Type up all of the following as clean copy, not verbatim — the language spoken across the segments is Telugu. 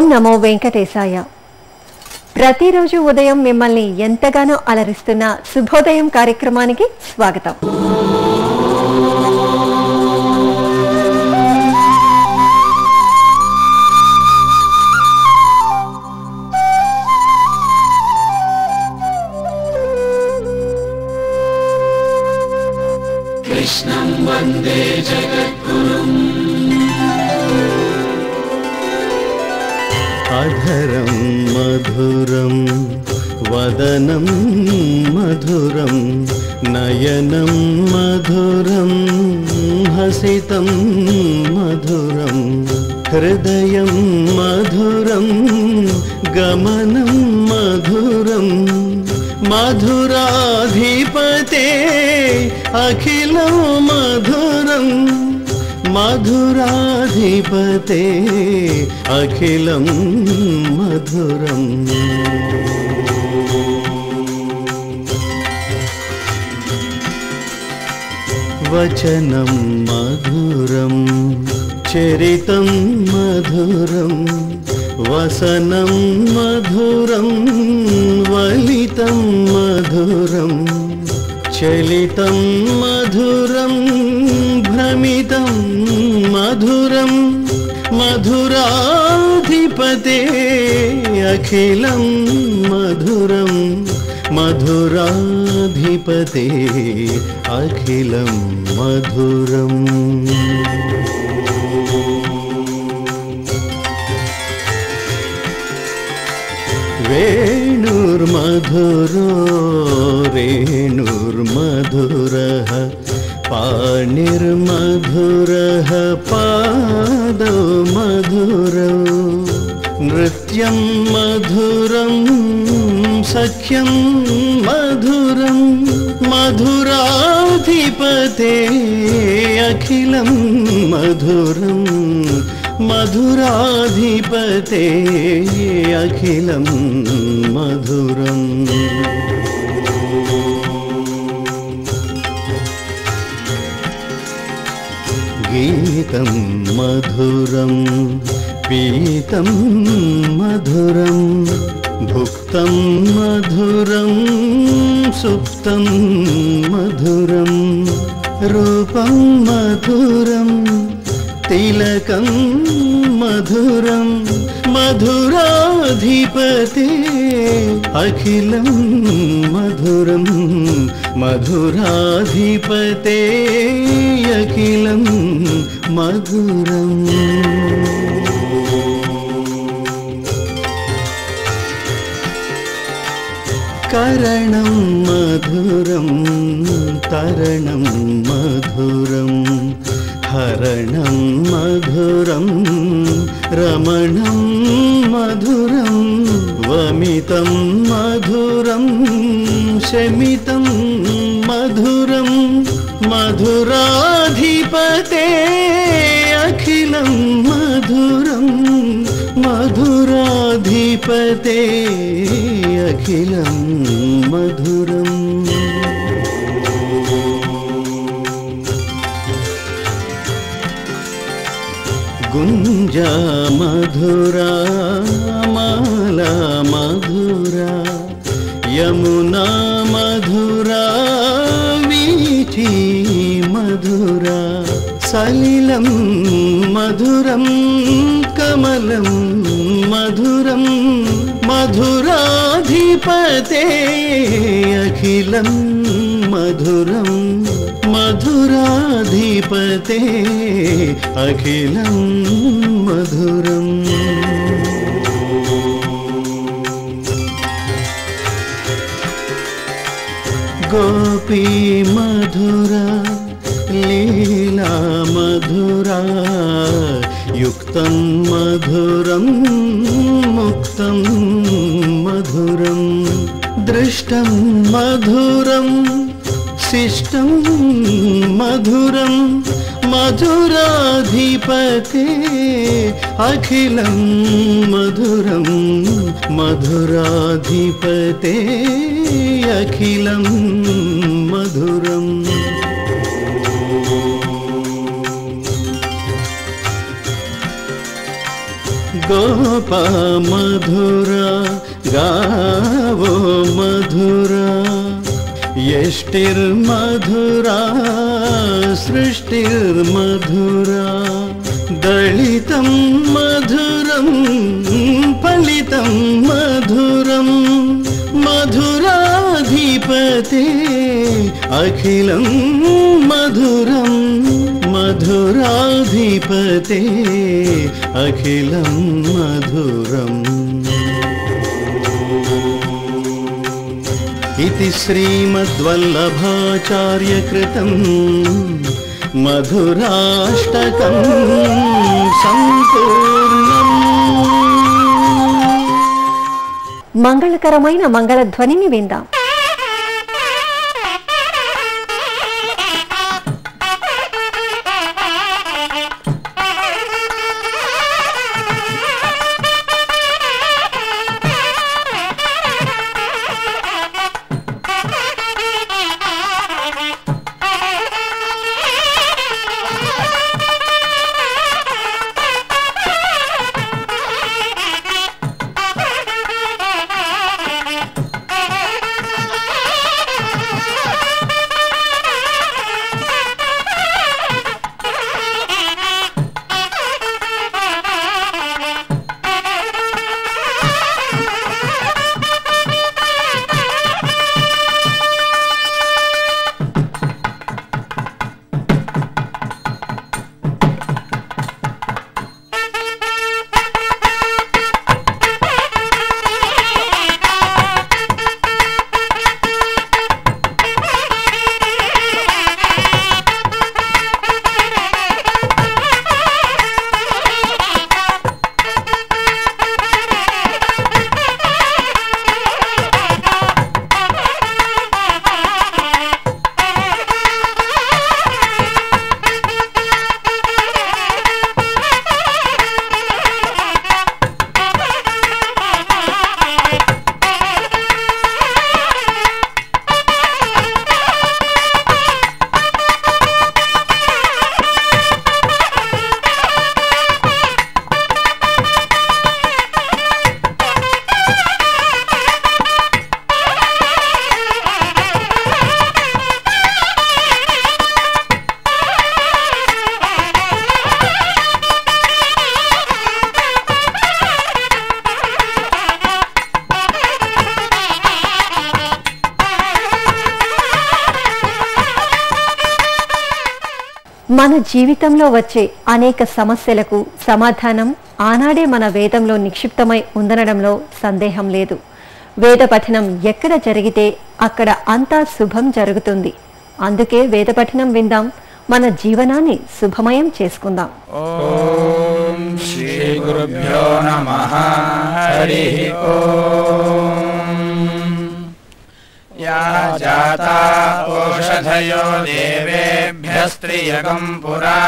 నమో వెంకటేశాయ. ప్రతిరోజు ఉదయం మిమ్మల్ని ఎంతగానో అలరిస్తున్న శుభోదయం కార్యక్రమానికి స్వాగతం. కృష్ణం వందే జగద్గురుం. అధరం మధురం వదనం మధురం నయనం మధురం హసితం మధురం హృదయం మధురం గమనం మధురం మధురాధిపతే అఖిలం మధురం మధురాధిపతే అఖిలం మధురం. వచనం మధురం చరితం మధురం వసనం మధురం వలితం మధురం చలితం మధురం భ్రమితం మధురం మధురాధిపతే అఖిలం మధురం మధురాధిపతే అఖిలం మధురం. వేణుర్మధురో రేణుర్మధురః పాణిర్మధురః పాదౌ మధురౌ నృత్యం మధురం సఖ్యం మధురం మధురాధిపతే అఖిలం మధురం మధురాధిపతే అఖిలం మధురం. గీతం మధురం పీతం మధురం భుక్తం మధురం సుప్తం మధురం రూపం మధురం తిలకం మధురం మధురాధిపతే అఖిలం మధురం మధురాధిపతే అఖిలం మధురం. కరణం మధురం తరణం మధురం హరణం మధురం రమణం మధురం వమితం మధురం శమితం మధురం మధురాధిపతే అఖిలం మధురం మధురాధిపతే అఖిలం మధురం. గుంజా మధురా మాలా మధురా యమునా మధురా వీచి మధురా సలిలం మధురం కమలం మధురం మధురాధిపతే అఖిలం మధురం మధురాధిపతే అఖిలం మధురం. గోపీ మధురా లీలా మధురా యుక్తం మధురం ముక్తం మధురం దృష్టం మధురం శిష్టం మధురం మధురాధిపతే అఖిలం మధురం మధురాధిపతే అఖిలం మధురం. गोपा मधुरा गावो मधुरा यष्टिर्मधुरा सृष्टिर्मधुरा दलितं मधुरं फलितं मधुरं मधुराधिपते अखिलं मधुरं मधुराधिपते अखिलं मधुरम् इति श्रीमद्वल्लभाचार्यकृतं मधुराष्टकं संपूर्णम् మంగళకరమైన మంగళధ్వనిని విందాం. మన జీవితంలో వచ్చే అనేక సమస్యలకు సమాధానం ఆనాడే మన వేదంలో నిక్షిప్తమై ఉందనడంలో సందేహం లేదు. వేద పఠనం ఎక్కడ జరిగితే అక్కడ అంతా శుభం జరుగుతుంది. అందుకే వేద పఠనం విందాం, మన జీవనాన్ని శుభమయం చేసుకుందాం. ఓం శ్రీ గురుభ్యో నమః. హరి ఓం. యా జాతా ఓషధయో దేవేభ్యస్త్రియకం పురా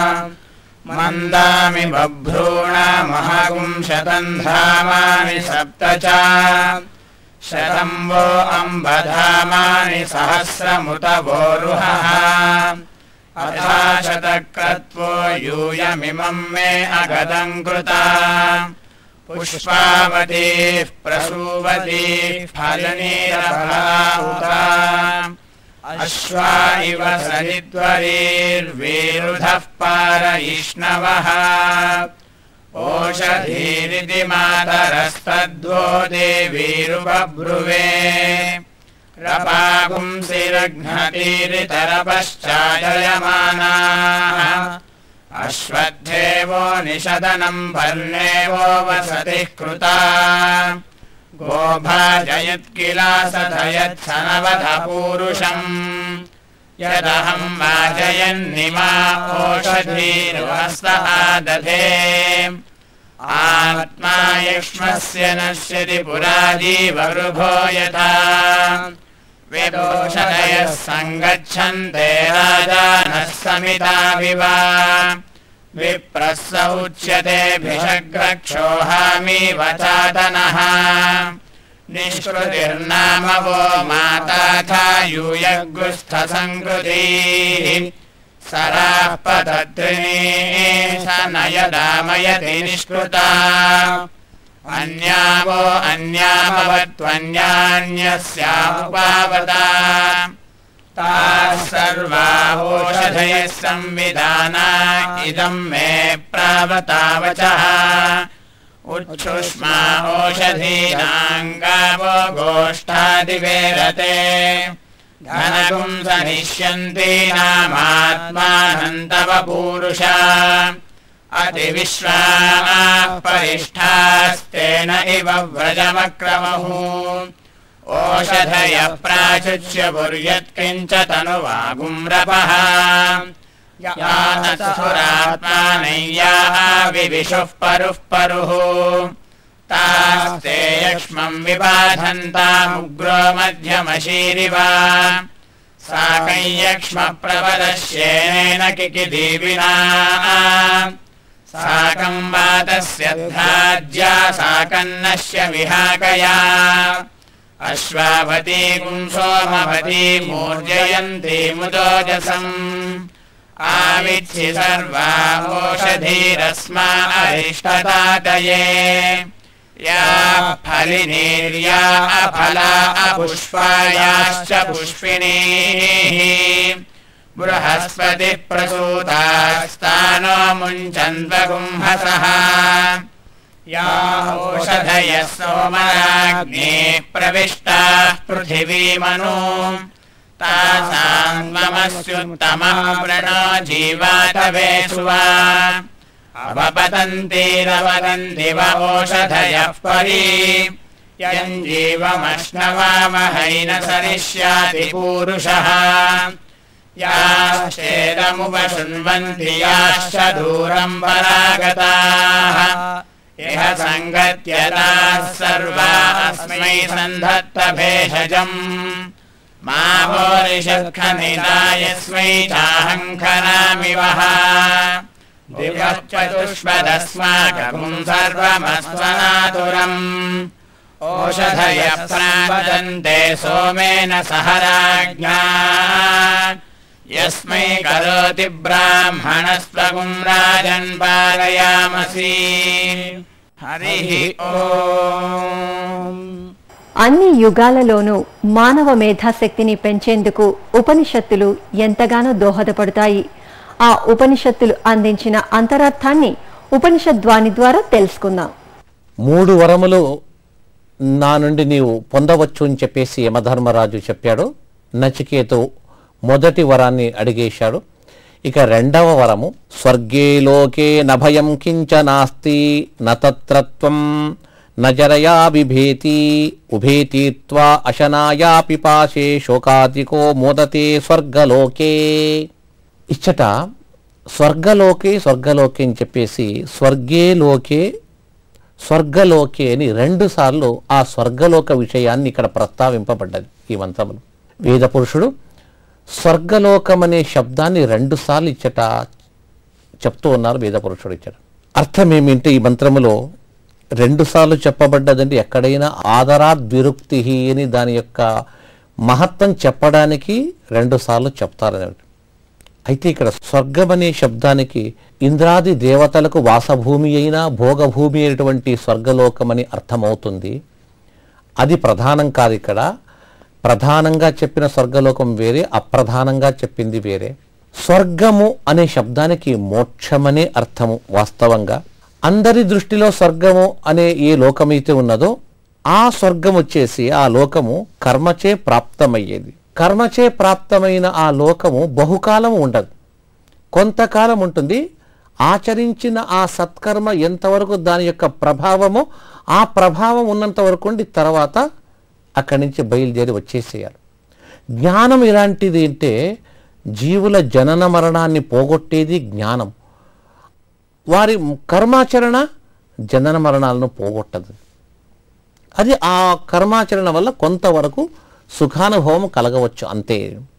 మందామి బభ్రూణమహగుం శతం ధామాని సప్త చ శతం వో అంబధామాని సహస్రముత వోరుహః అథా శతక్రత్వో యూయమిమం మే అగదం కృతా పుష్పావతీః ప్రసూవతీః ఫలనీరఫలాహుతా అశ్వా ఇవ సరిద్వరీర్వేరుధః పారయిష్ణవః ఓషధీరితి మాతరస్తద్వో దేవీరుబభ్రువే రపాగుంసిరఘ్నతీరితరపశ్చాయమానాః అశ్వత్థేవో నిషదనం భర్నేవో వసతిః కృతా గోభాజయత్కిలాసధయత్సనవధ పూరుషం యదహం వాజయన్నిమా ఓషధీర్వస్తః దధే ఆత్మాయుష్మస్య నశ్యతి పురాజీవవృభో యథా వేదోషధయః సంగచ్చన్తే రాజానः సమితావివ విప్రస్స ఉచ్యతే భిషగ్రక్షోహామీవ చాతనః నిష్కృతిర్నామ వో మాతాథా యూయగ్గుస్థ సంకృతిః सराः पतद्रिणी स नयदामयति निष्कृता अन्यावो अन्यामवत्वन्यान्यस्यामुपावता ताः सर्वा ओषधयः संविधाना इदं मे प्रावतावचः उच्छुष्मा ओषधीनां गावो गोष्ठादिवेरते धनगुं सनिष्यन्तीनामात्मानं तव पूरुषा अतिविश्वाः परिष्ठास्तेन इव व्रजमक्रमः ओषधयः प्राचुच्य पुर्यत्किञ्च तनुवागुम्रपः यातसुरात्मानय्याः विविशुः परुः परुः तास्ते यक्ष्मं विबाधन्तामुग्रो मध्यमशीरिव साकं यक्ष्मप्रपदश्येनेन किकिदीविना साकं वातस्य धाज्या साकन्नस्य विहाकया अश्वावती कुंसोमवती मूर्जयन्ती मुदोजसम् आविच्छि सर्वा ओषधीरस्मा अरिष्टतातये या फलिनीर्या अफला अपुष्पायाश्च पुष्पिणीः बृहस्पति प्रसूतास्तानो मुञ्चन्वगुंहसः या ओषधयः सोमराग्ने प्रविष्टाः पृथिवीमनु तासां ममस्युत्तमः प्रणो जीवातवेषुवा अवपतन्तीरवदन्ति व ओषधयः परि यञ्जीवमश्नवामहैन सरिष्याति पूरुषः याश्चेदमुपशृण्वन्ति याश्च दूरं परागताः इह सङ्गत्यताः सर्वा अस्मै सन्धत्त भेषजम् मा वोरिषत्खनिदायस्मै चाहङ्खनामि वः दिवः चतुष्पदस्माकं सर्वमस्त्वनातुरम् ओषधयः प्रावदन्ते सोमेन सह राज्ञा यस्मै करोति ब्राह्मणस्त्वगुं राजन् पालयामसि हरिः ओम्। అన్ని యుగాలలోనూ మానవ మేధాశక్తిని పెంచేందుకు ఉపనిషత్తులు ఎంతగానో దోహదపడతాయి. ఆ ఉపనిషత్తులు అందించిన అంతరార్థాన్ని ఉపనిషద్వాణి ద్వారా తెలుసుకుందాం. 3 వరములు నా నుండి నీవు పొందవచ్చు అని చెప్పేసి యమధర్మరాజు చెప్పాడు. నచికేతు మొదటి వరాన్ని అడిగేశాడు. ఇక రెండవ వరము స్వర్గే లోకే నభయం కించ నాస్తి నతత్రత్వం నజరయా బిభేతి ఉభేతీత్వా అశనాయా పిపాశే శోకాదికో మోదతే స్వర్గలోకే. ఇచ్చట స్వర్గలోకే స్వర్గలోకే అని చెప్పేసి స్వర్గే లోకే స్వర్గలోకే అని 2 సార్లు ఆ స్వర్గలోక విషయాన్ని ఇక్కడ ప్రస్తావింపబడ్డది ఈ మంత్రములు. వేద పురుషుడు స్వర్గలోకం అనే శబ్దాన్ని 2 సార్లు ఇచ్చట చెప్తూ ఉన్నారు. వేద పురుషుడు ఇచ్చట అర్థం ఏమింటే ఈ మంత్రములో 2 సార్లు చెప్పబడ్డదండి. ఎక్కడైనా ఆదరాద్విరుక్తి అని దాని యొక్క మహత్వం చెప్పడానికి 2 సార్లు చెప్తారని. అయితే ఇక్కడ స్వర్గం అనే శబ్దానికి ఇంద్రాది దేవతలకు వాసభూమి అయినా భోగభూమి అయినటువంటి స్వర్గలోకమని అర్థమవుతుంది. అది ప్రధానం కాదు. ఇక్కడ ప్రధానంగా చెప్పిన స్వర్గలోకం వేరే, అప్రధానంగా చెప్పింది వేరే. స్వర్గము అనే శబ్దానికి మోక్షమనే అర్థము. వాస్తవంగా అందరి దృష్టిలో స్వర్గము అనే ఏ లోకమైతే ఉన్నదో ఆ స్వర్గం వచ్చేసి ఆ లోకము కర్మచే ప్రాప్తమయ్యేది. కర్మచే ప్రాప్తమైన ఆ లోకము బహుకాలం ఉండదు, కొంతకాలం ఉంటుంది. ఆచరించిన ఆ సత్కర్మ ఎంతవరకు దాని యొక్క ప్రభావమో ఆ ప్రభావం ఉన్నంత వరకు ఉండి తర్వాత అక్కడి నుంచి బయలుదేరి వచ్చేసేయాలి. జ్ఞానం ఎలాంటిది అంటే జీవుల జనన మరణాన్ని పోగొట్టేది జ్ఞానం. వారి కర్మాచరణ జనన మరణాలను పోగొట్టదు. అది ఆ కర్మాచరణ వల్ల కొంతవరకు సుఖానుభవం కలగవచ్చు అంతే.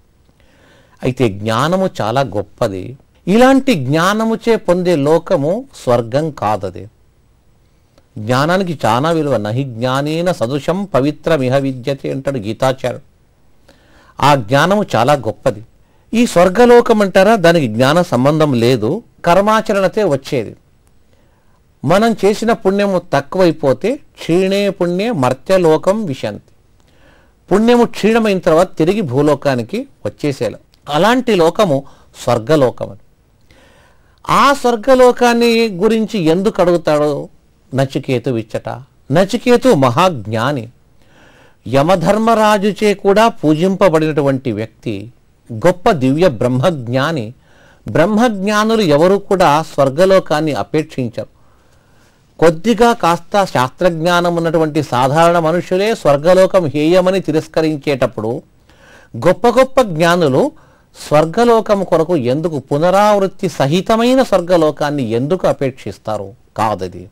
అయితే జ్ఞానము చాలా గొప్పది. ఇలాంటి జ్ఞానముచే పొందే లోకము స్వర్గం కాదది. జ్ఞానానికి చాలా విలువ. నహి జ్ఞానేన సదృశం పవిత్రమిహ విద్యతే అంటాడు గీతాచార్యుడు. ఆ జ్ఞానము చాలా గొప్పది. ఈ స్వర్గలోకం అంటారా, దానికి జ్ఞాన సంబంధం లేదు, కర్మాచరణతే వచ్చేది. మనం చేసిన పుణ్యము తక్కువైపోతే క్షీణే పుణ్యే మర్త్యలోకం విశంతి. పుణ్యము క్షీణమైన తర్వాత తిరిగి భూలోకానికి వచ్చేసేలా అలాంటి లోకము స్వర్గలోకం. ఆ స్వర్గలోకాన్ని గురించి ఎందుకు అడుగుతాడో నచికేతు ఇచ్చట. నచికేతు మహాజ్ఞాని, యమధర్మరాజుచే కూడా పూజింపబడినటువంటి వ్యక్తి, గొప్ప దివ్య బ్రహ్మజ్ఞాని. బ్రహ్మజ్ఞానులు ఎవరు కూడా స్వర్గలోకాన్ని అపేక్షించరు. కొద్దిగా కాస్త శాస్త్రజ్ఞానం ఉన్నటువంటి సాధారణ మనుషులే స్వర్గలోకం హేయమని తిరస్కరించేటప్పుడు గొప్ప గొప్ప జ్ఞానులు స్వర్గలోకం కొరకు ఎందుకు, పునరావృత్తి సహితమైన స్వర్గలోకాన్ని ఎందుకు అపేక్షిస్తారు? కాదది.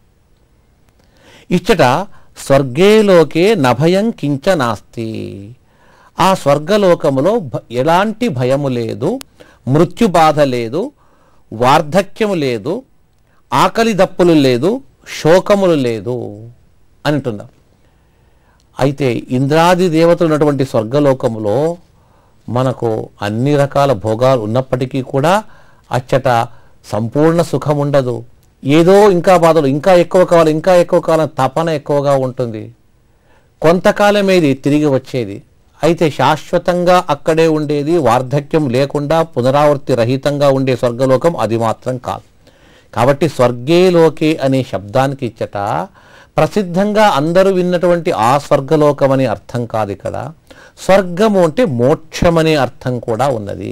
ఇచ్చట స్వర్గే లోకే నభయం కించ నాస్తి. ఆ స్వర్గలోకములో ఎలాంటి భయము లేదు, మృత్యు బాధ లేదు, వార్ధక్యము లేదు, ఆకలి దప్పులు లేదు, శోకములు లేదు అంటున్నారు. అయితే ఇంద్రాది దేవతలు ఉన్నటువంటి స్వర్గలోకములో మనకు అన్ని రకాల భోగాలు ఉన్నప్పటికీ కూడా అచ్చట సంపూర్ణ సుఖం ఉండదు. ఏదో ఇంకా బాధలు, ఇంకా ఎక్కువ కావాలి, ఇంకా ఎక్కువ కావాలని తపన ఎక్కువగా ఉంటుంది. కొంతకాలమేది తిరిగి వచ్చేది. అయితే శాశ్వతంగా అక్కడే ఉండేది, వార్ధక్యం లేకుండా పునరావృత్తి రహితంగా ఉండే స్వర్గలోకం అది మాత్రం కాదు. కాబట్టి స్వర్గే లోకే అనే శబ్దానికి ఇచ్చట ప్రసిద్ధంగా అందరూ విన్నటువంటి ఆ స్వర్గలోకం అనే అర్థం కాదు. ఇక్కడ స్వర్గము అంటే మోక్షం అనే అర్థం కూడా ఉన్నది.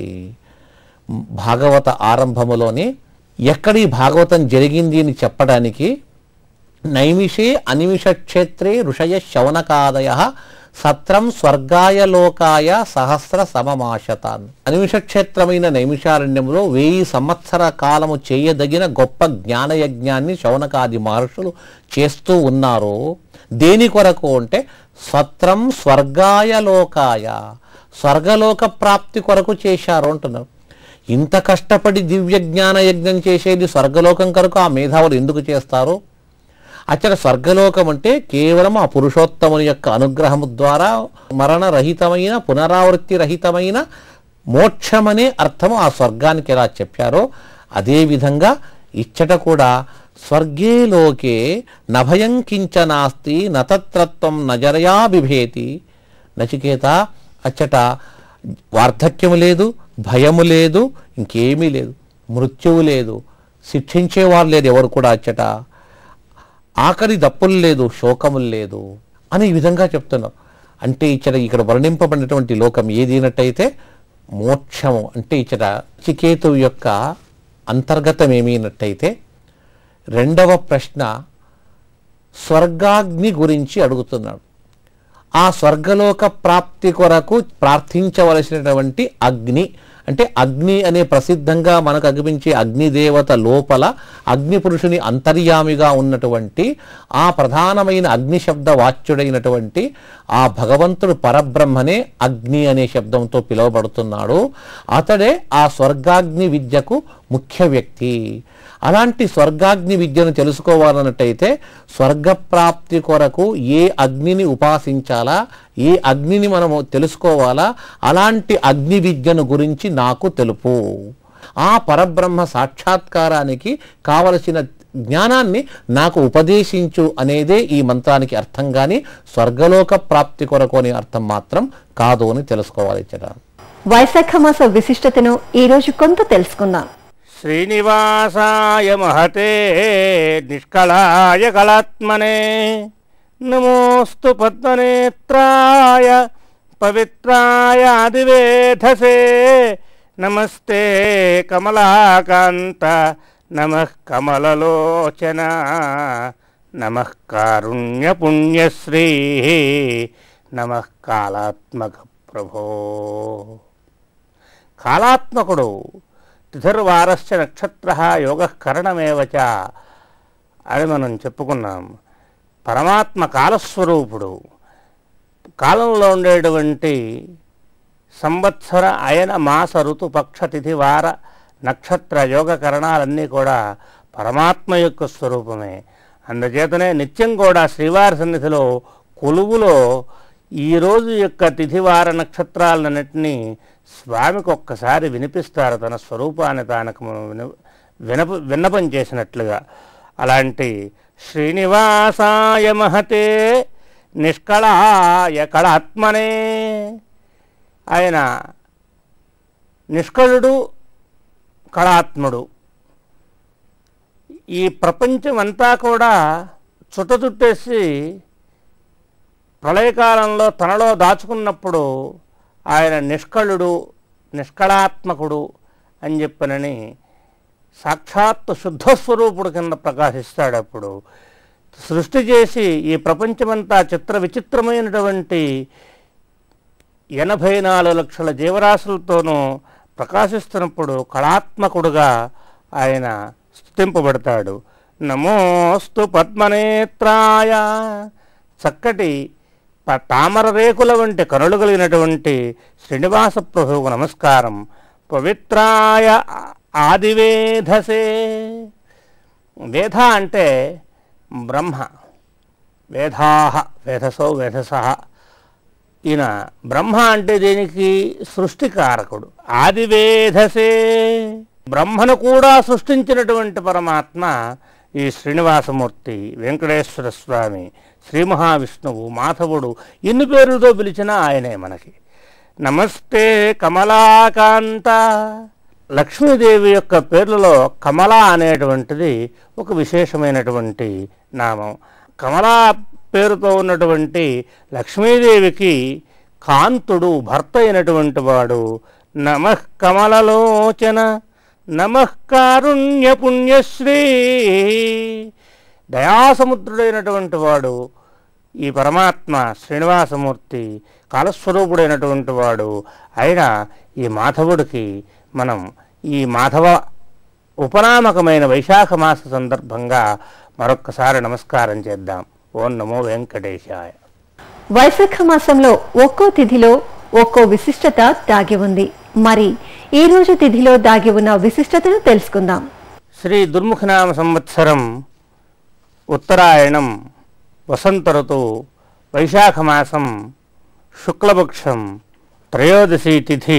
భాగవత ఆరంభములోనే ఎక్కడి భాగవతం జరిగింది అని చెప్పడానికి నైమిషే అనిమిష క్షేత్రే ఋషయ శౌనకాదయ సత్రం స్వర్గాయ లోకాయ సహస్ర సమమాశతాన్. అనిమిష క్షేత్రమైన నైమిషారణ్యంలో 1000 సంవత్సర కాలము చేయదగిన గొప్ప జ్ఞానయజ్ఞాన్ని శౌనకాది మహర్షులు చేస్తూ ఉన్నారు. దేని కొరకు అంటే సత్రం స్వర్గాయ లోకాయ, స్వర్గలోక ప్రాప్తి కొరకు చేశారు అంటున్నారు. ఇంత కష్టపడి దివ్య జ్ఞాన యజ్ఞం చేసేది స్వర్గలోకం కొరకు ఆ మేధావులు ఎందుకు చేస్తారు? అచ్చట స్వర్గలోకం అంటే కేవలం ఆ పురుషోత్తముని యొక్క అనుగ్రహము ద్వారా మరణరహితమైన పునరావృత్తి రహితమైన మోక్షమనే అర్థము ఆ స్వర్గానికి ఎలా చెప్పారో అదేవిధంగా ఇచ్చట కూడా స్వర్గే లోకే నభయం కించ నాస్తి నతత్రత్వం నజరయా బిభేతి. నచికేత అచ్చట వార్ధక్యము లేదు, భయము లేదు, ఇంకేమీ లేదు, మృత్యువు లేదు, శిక్షించేవారు లేదు ఎవరు కూడా, అచ్చట ఆఖరి దప్పులు లేదు, శోకములు లేదు అని ఈ విధంగా చెప్తున్నారు. అంటే ఇక్కడ వర్ణింపబడినటువంటి లోకం ఏదినట్టయితే మోక్షము. అంటే ఇచ్చట నచికేతువు యొక్క అంతర్గతం ఏమైనట్టయితే రెండవ ప్రశ్న స్వర్గాగ్ని గురించి అడుగుతున్నాడు. ఆ స్వర్గలోక ప్రాప్తి కొరకు ప్రార్థించవలసినటువంటి అగ్ని, అంటే అగ్ని అనే ప్రసిద్ధంగా మనకు అనిపించే అగ్నిదేవత లోపల అగ్ని పురుషుని అంతర్యామిగా ఉన్నటువంటి ఆ ప్రధానమైన అగ్ని శబ్ద వాచ్యుడైనటువంటి ఆ భగవంతుడు పరబ్రహ్మనే అగ్ని అనే శబ్దంతో పిలువబడుతున్నాడు. అతడే ఆ స్వర్గాగ్ని విద్యకు ముఖ్య వ్యక్తి. అలాంటి స్వర్గాగ్ని విద్యను తెలుసుకోవాలన్నట్టయితే స్వర్గప్రాప్తి కొరకు ఏ అగ్నిని ఉపాసించాలా, ఏ అగ్నిని మనము తెలుసుకోవాలా, అలాంటి అగ్ని విద్యను గురించి నాకు తెలుపు. ఆ పరబ్రహ్మ సాక్షాత్కారానికి కావలసిన జ్ఞానాన్ని నాకు ఉపదేశించు అనేదే ఈ మంత్రానికి అర్థం. కానీ స్వర్గలోక ప్రాప్తి కొరకు అనే అర్థం మాత్రం కాదు అని తెలుసుకోవాలి. వైశాఖ మాస విశిష్టతను ఈరోజు కొంత తెలుసుకుందాం. శ్రీనివాసాయ మహతే నిష్కళాయ కళాత్మనే నమోస్తు పద్మనేత్రాయ పవిత్రాయ ఆదివేధసే నమస్తే కమలాకాంత నమః కమలలోచన నమః కారుణ్య పుణ్యశ్రీ నమః కాళాత్మక ప్రభో. కాళాత్మకుడు తిథిర్వారస్య నక్షత్ర యోగ కరణమేవచ అని మనం చెప్పుకున్నాం. పరమాత్మ కాలస్వరూపుడు. కాలంలో ఉండేటువంటి సంవత్సర అయన మాస ఋతు పక్ష తిథి వార నక్షత్ర యోగ కరణాలన్నీ కూడా పరమాత్మ యొక్క స్వరూపమే. అందుచేతనే నిత్యం కూడా శ్రీవారి సన్నిధిలో కొలువులో ఈరోజు యొక్క తిథివార నక్షత్రాలన్నింటినీ స్వామికి ఒక్కసారి వినిపిస్తారు, తన స్వరూపాన్ని తానకు విన్నపం చేసినట్లుగా. అలాంటి శ్రీనివాసాయ మహతే నిష్కళాయ కళాత్మనే, ఆయన నిష్కళుడు, కళాత్ముడు. ఈ ప్రపంచం అంతా కూడా చుట్టేసి ప్రళయకాలంలో తనలో దాచుకున్నప్పుడు ఆయన నిష్కళుడు, నిష్కళాత్మకుడు అని చెప్పనని సాక్షాత్తు శుద్ధస్వరూపుడు కింద ప్రకాశిస్తాడు. అప్పుడు సృష్టి చేసి ఈ ప్రపంచమంతా చిత్ర విచిత్రమైనటువంటి 84 లక్షల జీవరాశులతోనూ ప్రకాశిస్తున్నప్పుడు కళాత్మకుడుగా ఆయన స్తుతింపబడతాడు. నమోస్తు పద్మనేత్రాయ, చక్కటి తామర రేకుల వంటి కనులు కలిగినటువంటి శ్రీనివాస ప్రభువుకు నమస్కారం. పవిత్రాయ ఆదివేధసే, వేద అంటే బ్రహ్మ, వేదాహ వేధసో వేధసః. ఈయన బ్రహ్మ అంటే దీనికి సృష్టికారకుడు. ఆదివేధసే, బ్రహ్మను కూడా సృష్టించినటువంటి పరమాత్మ ఈ శ్రీనివాసమూర్తి, వెంకటేశ్వర స్వామి, శ్రీ మహావిష్ణువు, మాధవుడు, ఎన్ని పేర్లతో పిలిచినా ఆయనే మనకి. నమస్తే కమలాకాంత, లక్ష్మీదేవి యొక్క పేర్లలో కమలా అనేటువంటిది ఒక విశేషమైనటువంటి నామం. కమలా పేరుతో ఉన్నటువంటి లక్ష్మీదేవికి కాంతుడు భర్త అయినటువంటి వాడు. నమః కమలలోచన, నమః కారుణ్య పుణ్యశ్రీ, దయాసముద్రుడైనటువంటి వాడు ఈ పరమాత్మ శ్రీనివాసమూర్తి, కాలస్వరూపుడైనటువంటి వాడు. అయినా ఈ మాధవుడికి మనం ఈ మాధవ ఉపనామకమైన వైశాఖ మాస సందర్భంగా మరొక్కసారి నమస్కారం చేద్దాం. ఓం నమో వెంకటేశాయ. వైశాఖ మాసంలో ఒక్కో తిథిలో ఒక్కో విశిష్టత దాగి ఉంది. మరి ఈ రోజు తిథిలో దాగి ఉన్న విశిష్టతను తెలుసుకుందాం. శ్రీ దుర్ముఖనామ సంవత్సరం ఉత్తరాయణం, వసంత ఋతువు, వైశాఖ మాసం, శుక్లపక్షం, త్రయోదశి తిథి,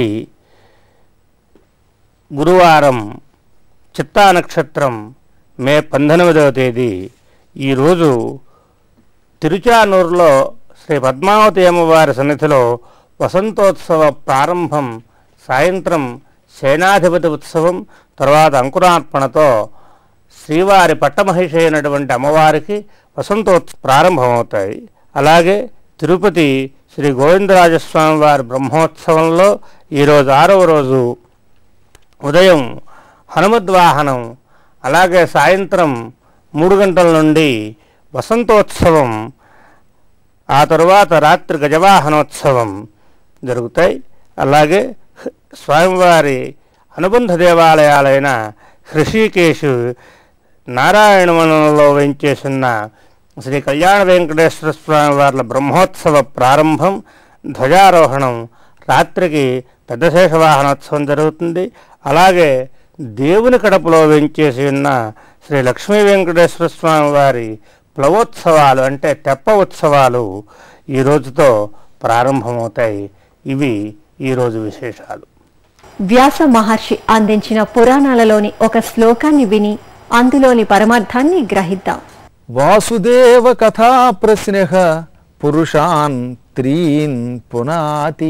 గురువారం, చిత్తా నక్షత్రం, మే 19వ తేదీ. ఈరోజు తిరుచానూరులో శ్రీ పద్మావతి అమ్మవారి సన్నిధిలో వసంతోత్సవ ప్రారంభం, సాయంత్రం సేనాధిపతి ఉత్సవం, తర్వాత అంకురార్పణతో శ్రీవారి పట్టమహిషి అయినటువంటి అమ్మవారికి వసంతోత్సవం ప్రారంభమవుతాయి. అలాగే తిరుపతి శ్రీ గోవిందరాజస్వామి వారి బ్రహ్మోత్సవంలో ఈరోజు 6వ రోజు ఉదయం హనుమద్వాహనం, అలాగే సాయంత్రం 3 గంటల నుండి వసంతోత్సవం, ఆ తరువాత రాత్రి గజవాహనోత్సవం జరుగుతాయి. అలాగే స్వామివారి అనుబంధ దేవాలయాలైన హృషికేశు, నారాయణవనంలో వెంచేసిన శ్రీ కళ్యాణ వెంకటేశ్వర స్వామి వార్ల బ్రహ్మోత్సవ ప్రారంభం, ధ్వజారోహణం, రాత్రికి పెద్ద శేషవాహనోత్సవం జరుగుతుంది. అలాగే దేవుని కడపలో వెంచేసి ఉన్న శ్రీ లక్ష్మీ వెంకటేశ్వర స్వామి వారి ప్లవోత్సవాలు అంటే తెప్ప ఉత్సవాలు ఈ రోజుతో ప్రారంభమవుతాయి. ఇవి ఈరోజు విశేషాలు. వ్యాస మహర్షి అందించిన పురాణాలలోని ఒక శ్లోకాన్ని విని అందులోని పరమార్థాన్ని గ్రహిద్దాం. వాసుదేవ కథా ప్రశ్నః పురుషాన్ త్రీన్ పునాతి.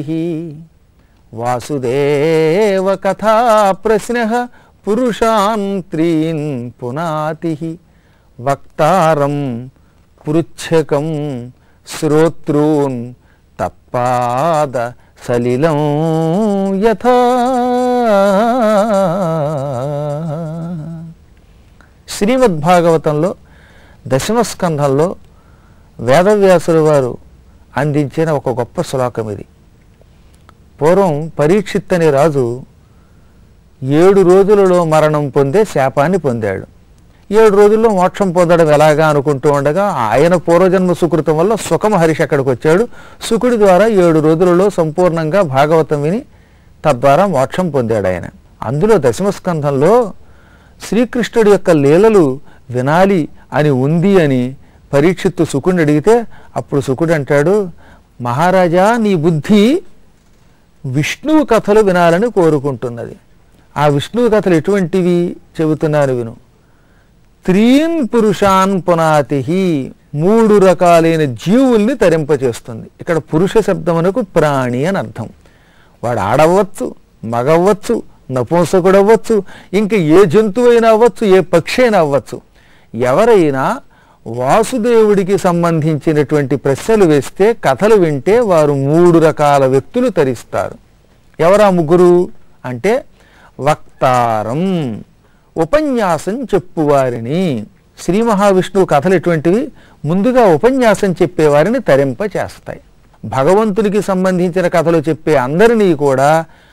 వాసుదేవ కథా ప్రశ్నః పురుషాన్ త్రీన్ పునాతి. వక్తారం పృచ్ఛకం శ్రోత్రూన్ తత్పాద సలిలం యథా. శ్రీమద్భాగవతంలో 10వ స్కంధంలో వేదవ్యాసుల వారు అందించిన ఒక గొప్ప శ్లోకం ఇది. పూర్వం పరీక్షిత్ అనే రాజు 7 రోజులలో మరణం పొందే శాపాన్ని పొందాడు. 7 రోజుల్లో మోక్షం పొందడం ఎలాగా అనుకుంటూ ఉండగా ఆయన పూర్వజన్మ సుకృతం వల్ల సుఖమహర్షి అక్కడికి వచ్చాడు. సుకుడి ద్వారా 7 రోజులలో సంపూర్ణంగా భాగవతం విని తద్వారా మోక్షం పొందాడు ఆయన. అందులో 10వ స్కంధంలో శ్రీకృష్ణుడి యొక్క లీలలు వినాలి అని ఉంది అని పరీక్షిత్తు సుకుడిని అడిగితే అప్పుడు సుకుడు అంటాడు, మహారాజా నీ బుద్ధి విష్ణువు కథలు వినాలని కోరుకుంటున్నది. ఆ విష్ణువు కథలు ఎటువంటివి చెబుతున్నారు విను. త్రీన్ పురుషాన్ పునాతి, 3 రకాలైన జీవుల్ని తరింపచేస్తుంది. ఇక్కడ పురుష శబ్దమునకు ప్రాణి అని అర్థం. వాడు ఆడవచ్చు, మగవ్వచ్చు, నపుంసకుడవ్వచ్చు, ఇంకా ఏ జంతువు అయినా అవ్వచ్చు, ఏ పక్షి అయినా అవ్వచ్చు. ఎవరైనా వాసుదేవుడికి సంబంధించినటువంటి ప్రశ్నలు వేస్తే, కథలు వింటే వారు 3 రకాల వ్యక్తులు తరిస్తారు. ఎవరా 3 అంటే వక్తారం, ఉపన్యాసం చెప్పువారిని. శ్రీ మహావిష్ణువు కథలు ఎటువంటివి? ముందుగా ఉపన్యాసం చెప్పేవారిని తరింప చేస్తాయి. భగవంతునికి సంబంధించిన కథలు చెప్పే అందరినీ కూడా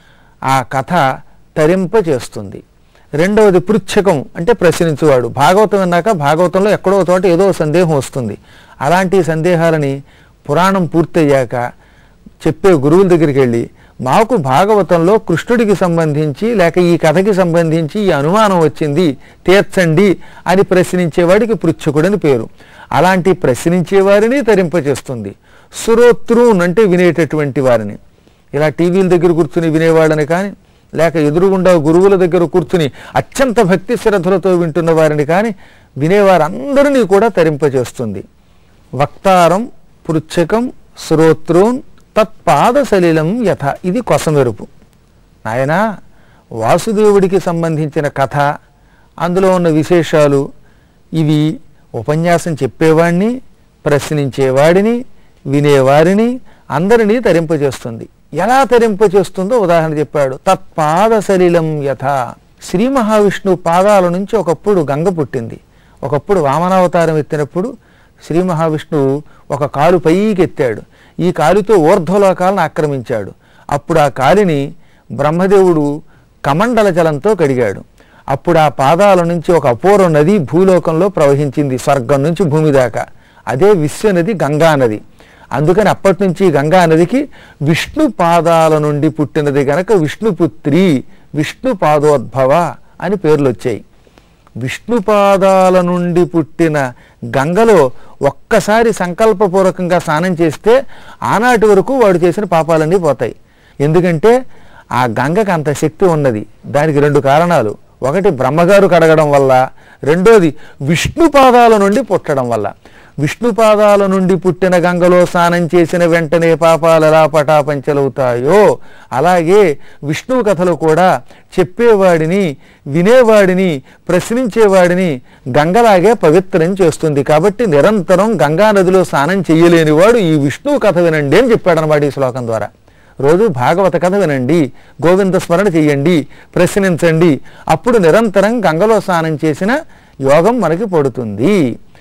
ఆ కథ తరింప చేస్తుంది. రెండవది పృచ్ఛకం, అంటే ప్రశ్నించువాడు. భాగవతం అన్నాక భాగవతంలో ఎక్కడో చోట ఏదో సందేహం వస్తుంది. అలాంటి సందేహాలని పురాణం పూర్తయ్యాక చెప్పే గురువుల దగ్గరికి వెళ్ళి, మాకు భాగవతంలో కృష్ణుడికి సంబంధించి లేక ఈ కథకి సంబంధించి ఈ అనుమానం వచ్చింది, తీర్చండి అని ప్రశ్నించేవాడికి పృచ్ఛకుడని పేరు. అలాంటి ప్రశ్నించేవారిని తరింపచేస్తుంది. శ్రోతృన్ అంటే వినేటటువంటి వారిని. ఇలా టీవీల దగ్గర కూర్చుని వినేవాళ్ళని కానీ, లేక ఎదురుగుండా గురువుల దగ్గర కూర్చుని అత్యంత భక్తి శ్రద్ధలతో వింటున్న వారిని కానీ వినేవారందరినీ కూడా తరింపచేస్తుంది. వక్తారం, పృచ్ఛకం, శ్రోతృన్, తత్పాద సలిలం యథ. ఇది కొసమెరుపు. నాయనా, వాసుదేవుడికి సంబంధించిన కథ, అందులో ఉన్న విశేషాలు ఇవి ఉపన్యాసం చెప్పేవాడిని, ప్రశ్నించేవాడిని, వినేవారిని అందరినీ తరింపచేస్తుంది. ఎలా తరింపచేస్తుందో ఉదాహరణ చెప్పాడు. తత్పాద సలిలం యథ. శ్రీ మహావిష్ణువు పాదాల నుంచి ఒకప్పుడు గంగ పుట్టింది. ఒకప్పుడు వామనావతారం ఎత్తినప్పుడు శ్రీ మహావిష్ణువు ఒక కాలు పైకి ఎత్తాడు. ఈ కాలుతో ఊర్ధ్వలోకాలను ఆక్రమించాడు. అప్పుడు ఆ కాలిని బ్రహ్మదేవుడు కమండల జలంతో కడిగాడు. అప్పుడు ఆ పాదాల నుంచి ఒక అపూర్వ నది భూలోకంలో ప్రవహించింది, స్వర్గం నుంచి భూమి దాకా. అదే విశ్వనది, గంగా నది. అందుకని అప్పటి నుంచి గంగా నదికి విష్ణు పాదాల నుండి పుట్టినది గనక విష్ణుపుత్రి, విష్ణు పాదోద్భవ అని పేర్లు వచ్చాయి. విష్ణు పాదాల నుండి పుట్టిన గంగలో ఒక్కసారి సంకల్పపూర్వకంగా స్నానం చేస్తే ఆనాటి వరకు వాడు చేసిన పాపాలన్నీ పోతాయి. ఎందుకంటే ఆ గంగకు అంత శక్తి ఉన్నది. దానికి 2 కారణాలు. ఒకటి బ్రహ్మగారు కడగడం వల్ల, రెండోది విష్ణు పాదాల నుండి పుట్టడం వల్ల. విష్ణు పాదాల నుండి పుట్టిన గంగలో స్నానం చేసిన వెంటనే పాపాలు ఎలా పటాపంచలవుతాయో అలాగే విష్ణువు కథలు కూడా చెప్పేవాడిని, వినేవాడిని, ప్రశ్నించేవాడిని గంగలాగే పవిత్రం చేస్తుంది. కాబట్టి నిరంతరం గంగా నదిలో స్నానం చేయలేనివాడు ఈ విష్ణువు కథ వినండి అని చెప్పాడనమాట ఈ శ్లోకం ద్వారా. రోజు భాగవత కథ వినండి, గోవింద స్మరణ చెయ్యండి, ప్రశ్నించండి. అప్పుడు నిరంతరం గంగలో స్నానం చేసిన యోగం మనకి పడుతుంది.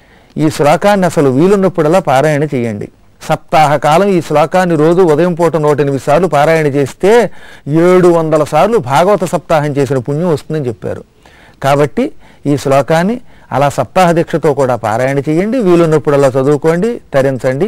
ఈ శ్లోకాన్ని అసలు వీలున్నప్పుడల్లా పారాయణ చేయండి. సప్తాహ కాలం ఈ శ్లోకాన్ని రోజు ఉదయం పూట 108 సార్లు పారాయణ చేస్తే 700 సార్లు భాగవత సప్తాహం చేసిన పుణ్యం వస్తుందని చెప్పారు. కాబట్టి ఈ శ్లోకాన్ని అలా సప్తాహ దీక్షతో కూడా పారాయణ చేయండి. వీలున్నప్పుడల్లా చదువుకోండి, తరించండి.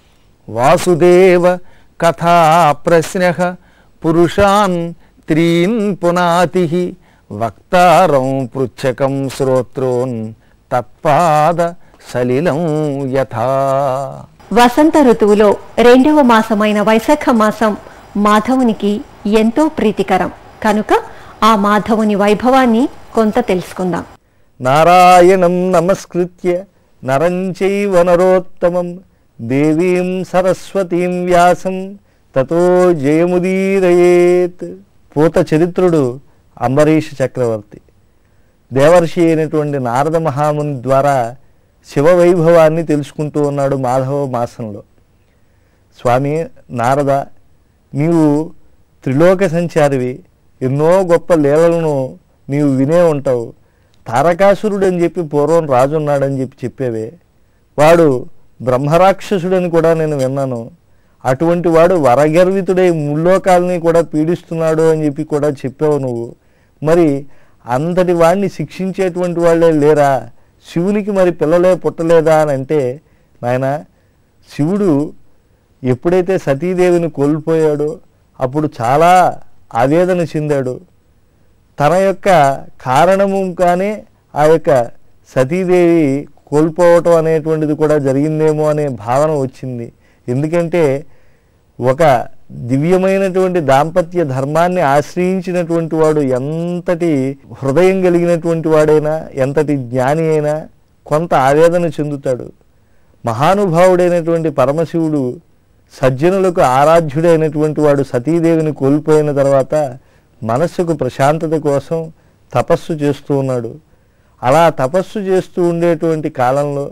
వాసుదేవ కథా ప్రశ్నః పురుషాన్ త్రీన్ పునాతి వక్తారం పృచ్ఛకం శ్రోత్రోన్ తత్పాద సలిలం యథా. వసంత ఋతువులో 2వ మాసమైన వైశాఖ మాసం మాధవునికి ఎంతో ప్రీతికరం కనుక ఆ మాధవుని వైభవాన్ని కొంత తెలుసుకుందాం. నారాయణం నమస్కృత్య నరం చైవ నరోత్తమం దేవీం సరస్వతీం వ్యాసం తతో జయముదీరయేత్. పూత చరిత్రుడు అంబరీష చక్రవర్తి దేవర్షి అయినటువంటి నారద మహాముని ద్వారా శివ వైభవాన్ని తెలుసుకుంటూ ఉన్నాడు మాధవ మాసంలో. స్వామి నారద, నీవు త్రిలోక సంచారివి, ఎన్నో గొప్ప లీలలను నీవు వినే ఉంటావు. తారకాసురుడు అని చెప్పి పూర్వం రాజు ఉన్నాడని చెప్పేవే, వాడు బ్రహ్మరాక్షసుడని కూడా నేను విన్నాను. అటువంటి వాడు వరగర్వితుడై ముల్లోకాలని కూడా పీడిస్తున్నాడు అని చెప్పి కూడా చెప్పావు నువ్వు. మరి అంతటి వాడిని శిక్షించేటువంటి వాళ్ళే లేరా? శివునికి మరి పిల్లలే పుట్టలేదా అని అంటే, నాయన, శివుడు ఎప్పుడైతే సతీదేవిని కోల్పోయాడో అప్పుడు చాలా ఆవేదన చెందాడు. తన యొక్క కారణము కానీ ఆ యొక్క సతీదేవి కోల్పోవటం అనేటువంటిది కూడా జరిగిందేమో అనే భావన వచ్చింది. ఎందుకంటే ఒక దివ్యమైనటువంటి దాంపత్య ధర్మాన్ని ఆశ్రయించినటువంటి వాడు ఎంతటి హృదయం కలిగినటువంటి వాడైనా, ఎంతటి జ్ఞాని అయినా కొంత ఆవేదన చెందుతాడు. మహానుభావుడైనటువంటి పరమశివుడు సజ్జనులకు ఆరాధ్యుడైనటువంటి వాడు సతీదేవిని కోల్పోయిన తర్వాత మనస్సుకు ప్రశాంతత కోసం తపస్సు చేస్తూ ఉన్నాడు. అలా తపస్సు చేస్తూ ఉండేటువంటి కాలంలో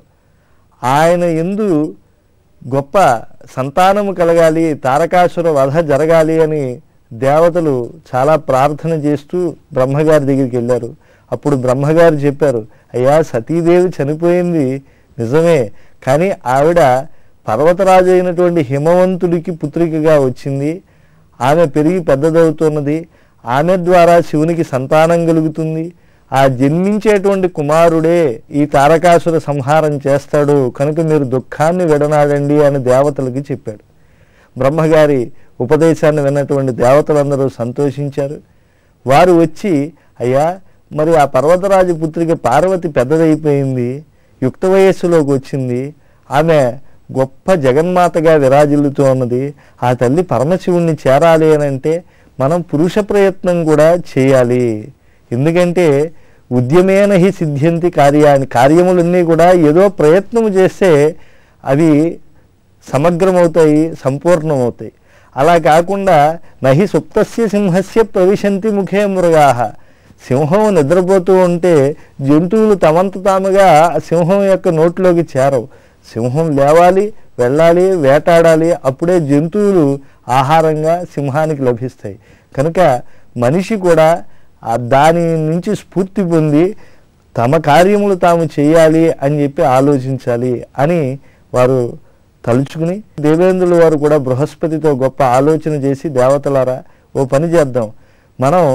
ఆయన యందు గొప్ప సంతానము కలగాలి, తారకాసుర వధ జరగాలి అని దేవతలు చాలా ప్రార్థన చేస్తూ బ్రహ్మగారి దగ్గరికి వెళ్ళారు. అప్పుడు బ్రహ్మగారు చెప్పారు, అయ్యా సతీదేవి చనిపోయింది నిజమే, కానీ ఆవిడ పర్వతరాజు అయినటువంటి హిమవంతుడికి పుత్రికగా వచ్చింది. ఆమె పెరిగి పెద్దదవుతున్నది. ఆమె ద్వారా శివునికి సంతానం కలుగుతుంది. ఆ జన్మించేటువంటి కుమారుడే ఈ తారకాసుర సంహారం చేస్తాడు, కనుక మీరు దుఃఖాన్ని విడనాడండి అని దేవతలకి చెప్పాడు. బ్రహ్మగారి ఉపదేశాన్ని విన్నటువంటి దేవతలందరూ సంతోషించారు. వారు వచ్చి, అయ్యా మరి ఆ పర్వతరాజు పుత్రిక పార్వతి పెద్దదైపోయింది, యుక్త వయస్సులోకి వచ్చింది, ఆమె గొప్ప జగన్మాతగా విరాజిల్లుతూ ఉన్నది, ఆ తల్లి పరమశివుణ్ణి చేరాలి అని అంటే మనం పురుష ప్రయత్నం కూడా చేయాలి. ఎందుకంటే ఉద్యమేన హి సిద్ధ్యంతి కార్యాన్ని, కార్యములన్నీ కూడా ఏదో ప్రయత్నము చేస్తే అవి సమగ్రమవుతాయి, సంపూర్ణమవుతాయి. అలా కాకుండా నహి సుప్తస్య సింహస్య ప్రవిశంతి ముఖే మృగాహ, సింహం నిద్రపోతూ ఉంటే జంతువులు తమంత తాముగా సింహం యొక్క నోట్లోకి చేరవు. సింహం లేవాలి, వెళ్ళాలి, వేటాడాలి, అప్పుడే జంతువులు ఆహారంగా సింహానికి లభిస్తాయి. కనుక మనిషి కూడా దాని నుంచి స్ఫూర్తి పొంది తమ కార్యములు తాము చేయాలి అని చెప్పి ఆలోచించాలి అని వారు తలుచుకుని, దేవేంద్రుల వారు కూడా బృహస్పతితో గొప్ప ఆలోచన చేసి, దేవతలారా ఓ పని చేద్దాం, మనం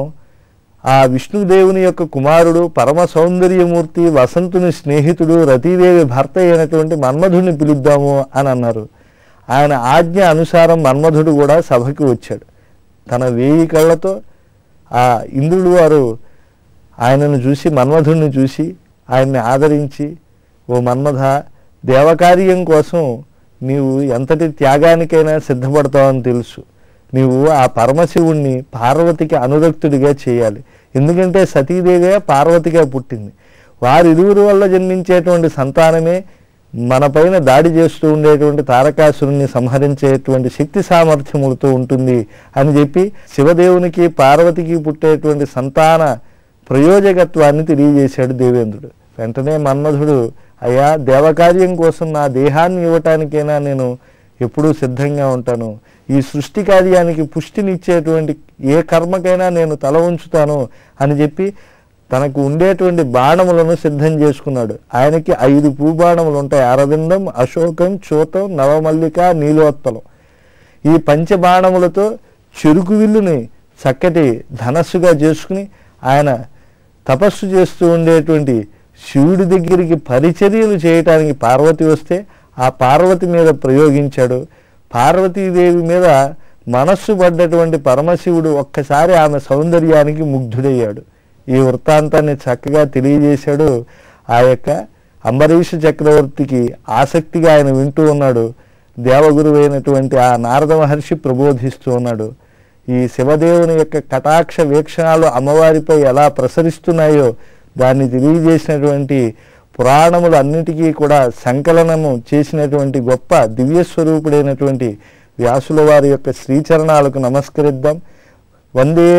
ఆ విష్ణుదేవుని యొక్క కుమారుడు పరమ సౌందర్యమూర్తి వసంతుని స్నేహితుడు రతీదేవి భర్త అయినటువంటి మన్మధుడిని పిలుద్దాము అని అన్నారు. ఆయన ఆజ్ఞ అనుసారం మన్మధుడు కూడా సభకి వచ్చాడు. తన 1000 కళ్ళతో ఆ ఇంద్రుడు వారు ఆయనను చూసి, మన్మధుడిని చూసి ఆయన్ని ఆదరించి, ఓ మన్మధ, దేవకార్యం కోసం నీవు ఎంతటి త్యాగానికైనా సిద్ధపడతావని తెలుసు. నీవు ఆ పరమశివుణ్ణి పార్వతికి అనురక్తుడిగా చేయాలి. ఎందుకంటే సతీదేవే పార్వతిగా పుట్టింది. వారిరువురు వల్ల జన్మించేటువంటి సంతానమే మన పైన దాడి చేస్తూ ఉండేటువంటి తారకాసురుణ్ణి సంహరించేటువంటి శక్తి సామర్థ్యములతో ఉంటుంది అని చెప్పి శివదేవునికి పార్వతికి పుట్టేటువంటి సంతాన ప్రయోజకత్వాన్ని తెలియజేశాడు దేవేంద్రుడు. వెంటనే మన్మధుడు, అయ్యా దేవకార్యం కోసం నా దేహాన్ని ఇవ్వటానికైనా నేను ఎప్పుడూ సిద్ధంగా ఉంటాను, ఈ సృష్టి కార్యానికి పుష్టినిచ్చేటువంటి ఏ కర్మకైనా నేను తల ఉంచుతాను అని చెప్పి తనకు ఉండేటువంటి బాణములను సిద్ధం చేసుకున్నాడు. ఆయనకి 5 పూబాణములు ఉంటాయి, అరవిందం, అశోకం, చూతం, నవమల్లిక, నీలోత్పలం. ఈ పంచబాణములతో చెరుకు విల్లుని చక్కటి ధనస్సుగా చేసుకుని ఆయన తపస్సు చేస్తూ ఉండేటువంటి శివుడి దగ్గరికి పరిచర్యలు చేయటానికి పార్వతి వస్తే ఆ పార్వతి మీద ప్రయోగించాడు. పార్వతీదేవి మీద మనస్సు పడ్డటువంటి పరమశివుడు ఒక్కసారి ఆమె సౌందర్యానికి ముగ్ధుడయ్యాడు. ఈ వృత్తాంతాన్ని చక్కగా తెలియజేశాడు. ఆ యొక్క అంబరీష చక్రవర్తికి ఆసక్తిగా ఆయన వింటూ ఉన్నాడు. దేవగురువైనటువంటి ఆ నారద మహర్షి ప్రబోధిస్తూ ఉన్నాడు. ఈ శివదేవుని యొక్క కటాక్ష వీక్షణాలు అమ్మవారిపై ఎలా ప్రసరిస్తున్నాయో దాన్ని తెలియజేసినటువంటి పురాణములు అన్నిటికీ కూడా సంకలనము చేసినటువంటి గొప్ప దివ్యస్వరూపుడైనటువంటి వ్యాసుల వారి యొక్క శ్రీచరణాలకు నమస్కరిద్దాం. వందే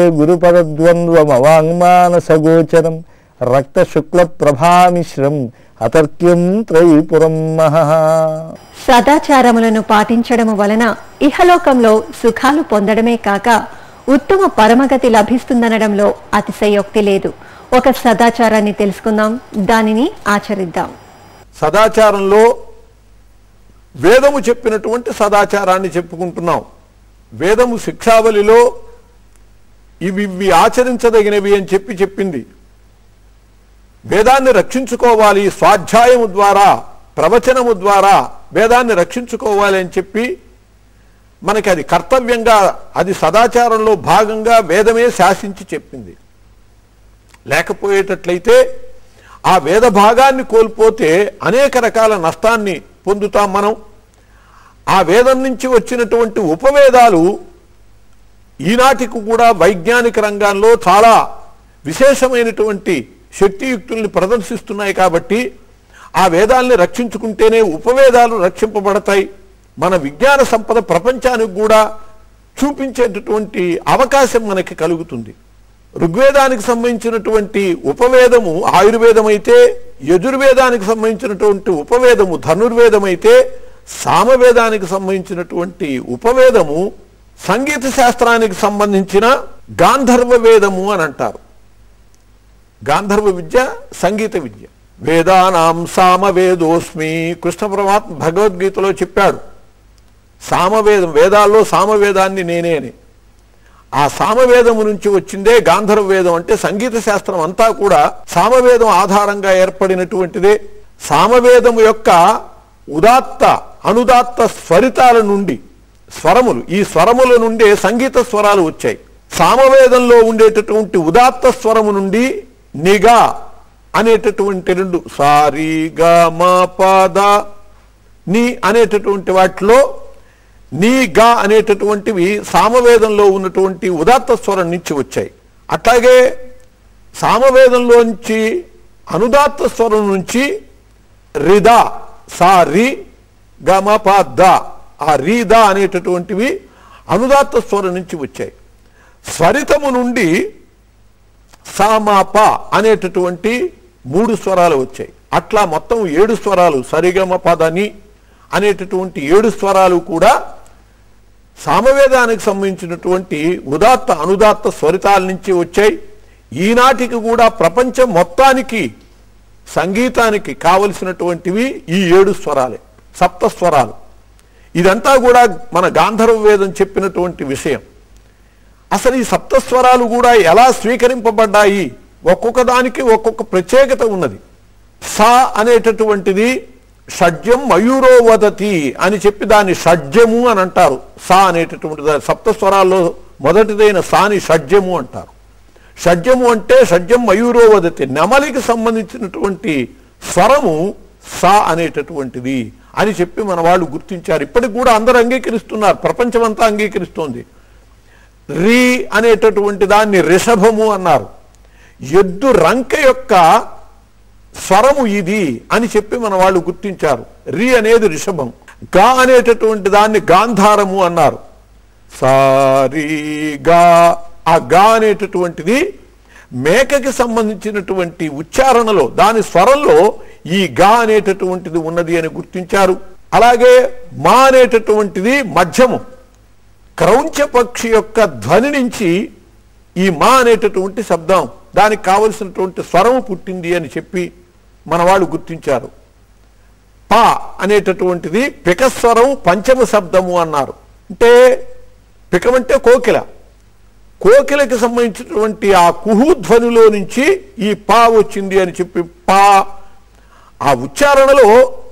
గురుపదద్వంద్వమవాంగ్మానసగోచరం రక్త శుక్ల ప్రభామిశ్రం అతర్క్యం త్రైపురం మహః. సదాచారములను పాటించడము వలన ఇహలోకంలో సుఖాలు పొందడమే కాక ఉత్తమ పరమగతి లభిస్తుందనడంలో అతిశయోక్తి లేదు. ఒక సదాచారాన్ని తెలుసుకుందాం, దానిని ఆచరిద్దాం. సదాచారంలో వేదము చెప్పినటువంటి సదాచారాన్ని చెప్పుకుంటున్నాం. వేదము శిక్షావళిలో ఇవి ఆచరించదగినవి అని చెప్పింది. వేదాన్ని రక్షించుకోవాలి, స్వాధ్యాయము ద్వారా, ప్రవచనము ద్వారా వేదాన్ని రక్షించుకోవాలి అని చెప్పి మనకి అది కర్తవ్యంగా, అది సదాచారంలో భాగంగా వేదమే శాసించి చెప్పింది. లేకపోయేటట్లయితే ఆ వేద భాగాన్ని కోల్పోతే అనేక రకాల నష్టాన్ని పొందుతాం మనం. ఆ వేదం నుంచి వచ్చినటువంటి ఉపవేదాలు ఈనాటికి కూడా వైజ్ఞానిక రంగంలో చాలా విశేషమైనటువంటి శక్తియుక్తుల్ని ప్రదర్శిస్తున్నాయి. కాబట్టి ఆ వేదాల్ని రక్షించుకుంటేనే ఉపవేదాలు రక్షింపబడతాయి. మన విజ్ఞాన సంపద ప్రపంచానికి కూడా చూపించేటటువంటి అవకాశం మనకి కలుగుతుంది. ఋగ్వేదానికి సంబంధించినటువంటి ఉపవేదము ఆయుర్వేదం అయితే, యజుర్వేదానికి సంబంధించినటువంటి ఉపవేదము ధనుర్వేదం అయితే, సామవేదానికి సంబంధించినటువంటి ఉపవేదము సంగీత శాస్త్రానికి సంబంధించిన గాంధర్వ వేదము అని అంటారు. గాంధర్వ విద్య సంగీత విద్య. వేదానాం సామవేదోస్మి, కృష్ణ పరమాత్మ భగవద్గీతలో చెప్పాడు. సామవేదం, వేదాల్లో సామవేదాన్ని నేనే అని. ఆ సామవేదము నుంచి వచ్చిందే గాంధర్వ వేదం. అంటే సంగీత శాస్త్రం అంతా కూడా సామవేదం ఆధారంగా ఏర్పడినటువంటిదే. సామవేదము యొక్క ఉదాత్త అనుదాత్త స్వరితాల నుండి స్వరములు, ఈ స్వరముల నుండే సంగీత స్వరాలు వచ్చాయి. సామవేదంలో ఉండేటటువంటి ఉదాత్త స్వరము నుండి నిగా అనేటటువంటి రెండు సారీ గా మా పద ని అనేటటువంటి వాటిలో నీ గా అనేటటువంటివి సామవేదంలో ఉన్నటువంటి ఉదాత్త స్వరం నుంచి వచ్చాయి. అట్లాగే సామవేదంలోంచి అనుదాత్త స్వరం నుంచి రిదా సా రి గమ ప ద, ఆ రీదా అనేటటువంటివి అనుదాత్త స్వరం నుంచి వచ్చాయి. స్వరితము నుండి సామాప అనేటటువంటి 3 స్వరాలు వచ్చాయి. అట్లా మొత్తం 7 స్వరాలు, సరిగమ పదని అనేటటువంటి 7 స్వరాలు కూడా సామవేదానికి సంబంధించినటువంటి ఉదాత్త అనుదాత్త స్వరితాల నుంచి వచ్చాయి. ఈనాటికి కూడా ప్రపంచం మొత్తానికి సంగీతానికి కావలసినటువంటివి ఈ 7 స్వరాలే, సప్త స్వరాలు. ఇదంతా కూడా మన గాంధర్వ వేదం చెప్పినటువంటి విషయం. అసలు ఈ సప్తస్వరాలు కూడా ఎలా స్వీకరింపబడ్డాయి? ఒక్కొక్క దానికి ఒక్కొక్క ప్రత్యేకత ఉన్నది. సా అనేటటువంటిది షడ్జం మయూరో వదతి అని చెప్పి దాన్ని షడ్జము అని అంటారు. సా అనేటటువంటి సప్తస్వరాల్లో మొదటిదైన సాని షడ్జము అంటారు. షడ్జము అంటే షడ్జం మయూరో వదతి, నెమలికి సంబంధించినటువంటి స్వరము సా అనేటటువంటిది అని చెప్పి మన వాళ్ళు గుర్తించారు. ఇప్పటికి కూడా అందరూ అంగీకరిస్తున్నారు, ప్రపంచమంతా అంగీకరిస్తోంది. రీ అనేటటువంటి దాన్ని రిషభము అన్నారు. ఎద్దు రంక యొక్క స్వరము ఇది అని చెప్పి మన వాళ్ళు గుర్తించారు. రీ అనేది రిషభం. గా అనేటటువంటి దాన్ని గాంధారము అన్నారు. సారీ గా, ఆ గా అనేటటువంటిది మేకకి సంబంధించినటువంటి ఉచ్చారణలో దాని స్వరంలో ఈ గా అనేటటువంటిది ఉన్నది అని గుర్తించారు. అలాగే మా అనేటటువంటిది మధ్యము, క్రౌంచ పక్షి యొక్క ధ్వని నుంచి ఈ మా అనేటటువంటి శబ్దం దానికి కావలసినటువంటి స్వరము పుట్టింది అని చెప్పి మన వాళ్ళు గుర్తించారు. పా అనేటటువంటిది పికస్వరం పంచమ శబ్దము అన్నారు. అంటే పికమంటే కోకిల, కోకిలకి సంబంధించినటువంటి ఆ కుహుధ్వనిలో నుంచి ఈ పా వచ్చింది అని చెప్పి పా. ఆ ఉచ్చారణలో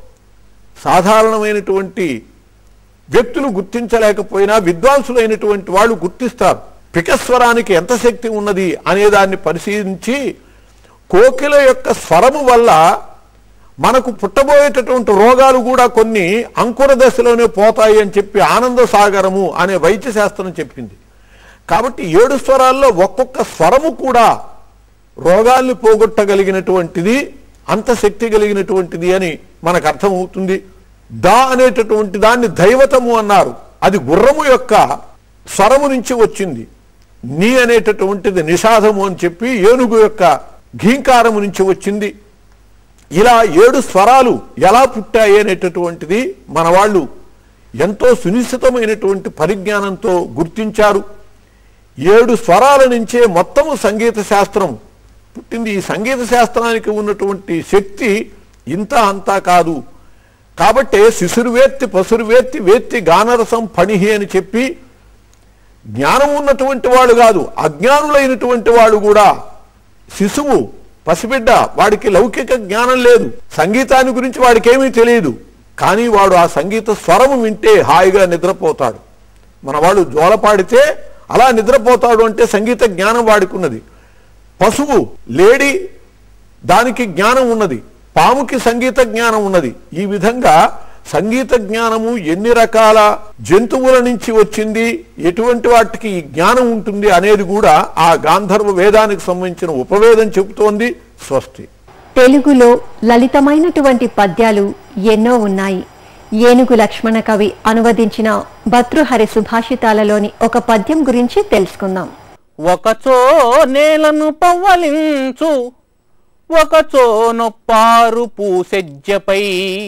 సాధారణమైనటువంటి వ్యక్తులు గుర్తించలేకపోయినా విద్వాంసులైనటువంటి వాళ్ళు గుర్తిస్తారు. పికస్వరానికి ఎంత శక్తి ఉన్నది అనేదాన్ని పరిశీలించి కోకిల యొక్క స్వరము వల్ల మనకు పుట్టబోయేటటువంటి రోగాలు కూడా కొన్ని అంకుర దశలోనే పోతాయి అని చెప్పి ఆనంద సాగరము అనే వైద్య శాస్త్రం చెప్పింది. కాబట్టి 7 స్వరాల్లో ఒక్కొక్క స్వరము కూడా రోగాల్ని పోగొట్టగలిగినటువంటిది, అంత శక్తి కలిగినటువంటిది అని మనకు అర్థమవుతుంది. దా అనేటటువంటి దాన్ని దైవతము అన్నారు. అది గుర్రము యొక్క స్వరము నుంచి వచ్చింది. నీ అనేటటువంటిది నిషాదము అని చెప్పి ఏనుగు యొక్క ఘీంకారము నుంచి వచ్చింది. ఇలా 7 స్వరాలు ఎలా పుట్టాయి అనేటటువంటిది మన వాళ్ళు ఎంతో సునిశ్చితమైనటువంటి పరిజ్ఞానంతో గుర్తించారు. 7 స్వరాల నుంచే మొత్తము సంగీత శాస్త్రం పుట్టింది. ఈ సంగీత శాస్త్రానికి ఉన్నటువంటి శక్తి ఇంత అంతా కాదు. కాబట్టే శిశుర్వేత్తి పశుర్వేత్తి వేత్తి గానరసం ఫణిహి అని చెప్పి జ్ఞానం ఉన్నటువంటి వాడు కాదు, అజ్ఞానులైనటువంటి వాడు కూడా, శిశువు పసిబిడ్డ, వాడికి లౌకిక జ్ఞానం లేదు, సంగీతాన్ని గురించి వాడికి ఏమీ తెలియదు, కానీ వాడు ఆ సంగీత స్వరము వింటే హాయిగా నిద్రపోతాడు. మన వాళ్ళు జోలపాడితే అలా నిద్రపోతాడు అంటే సంగీత జ్ఞానం వాడికి ఉన్నది. పశువు లేడి, దానికి జ్ఞానం ఉన్నది, పాముకి సంగీత జ్ఞానం ఉన్నది. ఈ విధంగా సంగీత జ్ఞానము ఎన్ని రకాల జంతువుల నుంచి వచ్చింది, ఎటువంటి వాటికి ఈ జ్ఞానం ఉంటుంది అనేది కూడా ఆ గాంధర్వ వేదానికి సంబంధించిన ఉపవేదం చెబుతోంది. స్వస్తి. తెలుగులో లలితమైనటువంటి పద్యాలు ఎన్నో ఉన్నాయి. ఏనుగు లక్ష్మణ కవి అనువదించిన భర్తృహరి సుభాషితాలలోని ఒక పద్యం గురించి తెలుసుకుందాం. ఒకచో నేలను పవ్వలించు, ఒకచో నొప్పారు పూసెజ్జపై,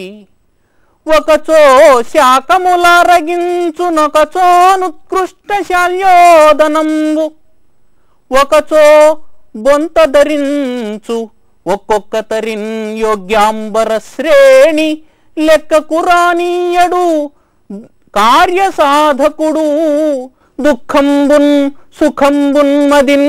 ఒకచో శాకముల రగించునొకచో నుత్కృష్ట శాల్యోదనంబు, ఒకచో బొంత ధరించు ఒక్కొక్క తరిన్ యోగ్యాంబర శ్రేణి, లెక్కకు రానీయడు కార్యసాధకుడు, దుఃఖంబున్ సుఖంబున్ మదిన్.